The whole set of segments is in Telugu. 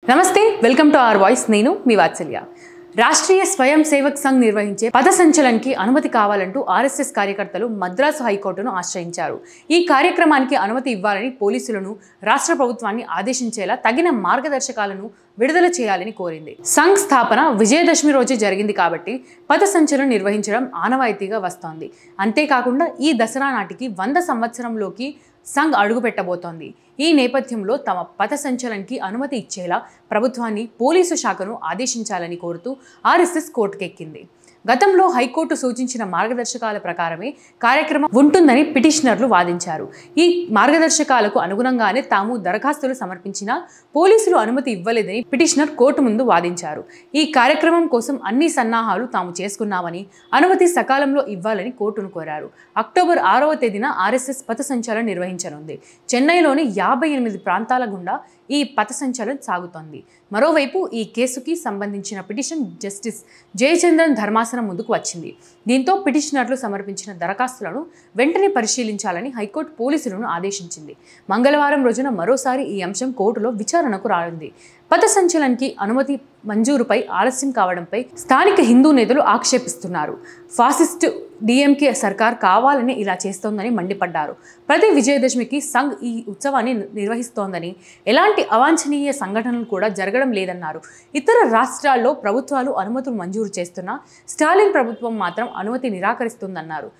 నమస్తే వెల్కమ్ టు అవర్ వాయిస్ నేను మీ వాత్సల్య రాష్ట్రీయ స్వయం సేవక్ సంఘ్ నిర్వహించే పథసంచలన్కి అనుమతి కావాలంటూ ఆర్ఎస్ఎస్ కార్యకర్తలు మద్రాసు హైకోర్టును ఆశ్రయించారు। ఈ కార్యక్రమానికి అనుమతి ఇవ్వాలని పోలీసులను రాష్ట్ర ప్రభుత్వాన్ని ఆదేశించేలా తగిన మార్గదర్శకాలను విడుదల చేయాలని కోరింది। సంఘ్ స్థాపన విజయదశమి రోజు జరిగింది కాబట్టి పథసంచలనం నిర్వహించడం ఆనవాయితీగా వస్తోంది। అంతేకాకుండా ఈ దసరా నాటికి 100 సంవత్సరంలోకి సంఘ్ అడుగు పెట్టబోతోంది। ఈ నేపథ్యంలో తమ పథసంచలన్కి అనుమతి ఇచ్చేలా ప్రభుత్వాన్ని పోలీసు శాఖను ఆదేశించాలని కోరుతూ ఆర్ఎస్ఎస్ కోర్టుకెక్కింది। గతంలో హైకోర్టు సూచించిన మార్గదర్శకాల ప్రకారమే కార్యక్రమం ఉంటుందని పిటిషనర్లు వాదించారు। ఈ మార్గదర్శకాలకు అనుగుణంగానే తాము దరఖాస్తులు సమర్పించినా పోలీసులు అనుమతి ఇవ్వలేదని పిటిషనర్ కోర్టు ముందు వాదించారు। ఈ కార్యక్రమం కోసం అన్ని సన్నాహాలు తాము చేసుకున్నామని అనుమతి సకాలంలో ఇవ్వాలని కోర్టును కోరారు। అక్టోబర్ 6వ తేదీన ఆర్ఎస్ఎస్ పథసంచలనం నిర్వహించనుంది। చెన్నైలోని 58 ప్రాంతాల గుండా ఈ పథసంచలనం సాగుతోంది। మరోవైపు ఈ కేసుకి సంబంధించిన పిటిషన్ జస్టిస్ జయచంద్రన్ ధర్మాసనం ముందుకు వచ్చింది। దీంతో పిటిషనర్లు సమర్పించిన దరఖాస్తులను వెంటనే పరిశీలించాలని హైకోర్టు పోలీసులను ఆదేశించింది। మంగళవారం రోజున మరోసారి ఈ అంశం కోర్టులో విచారణకు రానుంది। పథసంచలన్కి అనుమతి మంజూరుపై ఆలస్యం కావడంపై స్థానిక హిందూ నేతలు ఆక్షేపిస్తున్నారు। ఫాసిస్టు డిఎంకే సర్కార్ కావాలని ఇలా చేస్తోందని మండిపడ్డారు। ప్రతి విజయదశమికి సంఘ్ ఈ ఉత్సవాన్ని నిర్వహిస్తోందని, ఎలాంటి అవాంఛనీయ సంఘటనలు కూడా జరగడం లేదన్నారు। ఇతర రాష్ట్రాల్లో ప్రభుత్వాలు అనుమతులు మంజూరు చేస్తున్నా స్టాలిన్ ప్రభుత్వం మాత్రం అనుమతి నిరాకరిస్తుందన్నారు।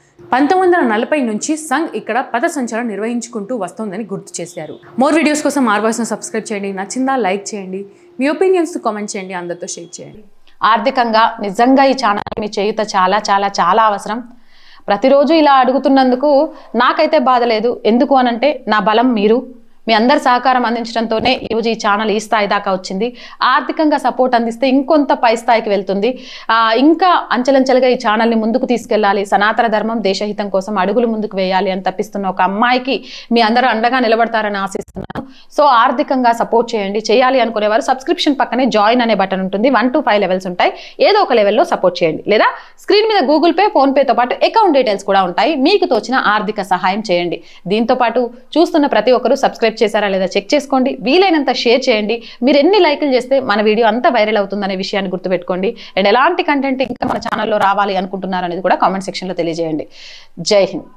1940 నుంచి సంఘ్ ఇక్కడ పథసంచలనం నిర్వహించుకుంటూ వస్తోందని గుర్తు చేశారు। మోర్ వీడియోస్ కోసం ఆర్ వాయిస్ను సబ్స్క్రైబ్ చేయండి, నచ్చిందా లైక్ చేయండి, మీ ఒపీనియన్స్ కామెంట్ చేయండి, అందరితో షేర్ చేయండి। ఆర్థికంగా నిజంగా ఈ ఛానల్ మీ చేయుత చాలా చాలా చాలా అవసరం। ప్రతిరోజు ఇలా అడుగుతున్నందుకు నాకైతే బాధ లేదు। ఎందుకు అనంటే నా బలం మీరు, మీ అందరి సహకారం అందించడంతోనే ఈరోజు ఈ ఛానల్ ఈ స్థాయి దాకా వచ్చింది। ఆర్థికంగా సపోర్ట్ అందిస్తే ఇంకొంత పై స్థాయికి వెళ్తుంది। ఇంకా అంచెలంచెలుగా ఈ ఛానల్ని ముందుకు తీసుకెళ్ళాలి, సనాతన ధర్మం దేశహితం కోసం అడుగులు ముందుకు వేయాలి అని తప్పిస్తున్న ఒక అమ్మాయికి మీ అందరూ అండగా నిలబడతారని ఆశిస్తున్నాను। సో ఆర్థికంగా సపోర్ట్ చేయండి। చేయాలి అనుకునేవారు సబ్స్క్రిప్షన్ పక్కనే జాయిన్ అనే బటన్ ఉంటుంది, 1 to 5 లెవెల్స్ ఉంటాయి। ఏదో ఒక లెవెల్లో సపోర్ట్ చేయండి, లేదా స్క్రీన్ మీద గూగుల్ పే, ఫోన్ పేతో పాటు అకౌంట్ డీటెయిల్స్ కూడా ఉంటాయి, మీకు తోచిన ఆర్థిక సహాయం చేయండి। దీంతో పాటు చూస్తున్న ప్రతి ఒక్కరూ సబ్స్క్రైబ్ చేశారా లేదా చెక్ చేసుకోండి, వీలైనంత షేర్ చేయండి। మీరు ఎన్ని లైకులు చేస్తే మన వీడియో అంత వైరల్ అవుతుందనే విషయాన్ని గుర్తుపెట్టుకోండి। అండ్ ఎలాంటి కంటెంట్ ఇంకా మన ఛానల్లో రావాలి అనుకుంటున్నారు అనేది కూడా కామెంట్ సెక్షన్లో తెలియజేయండి। జై హింద్।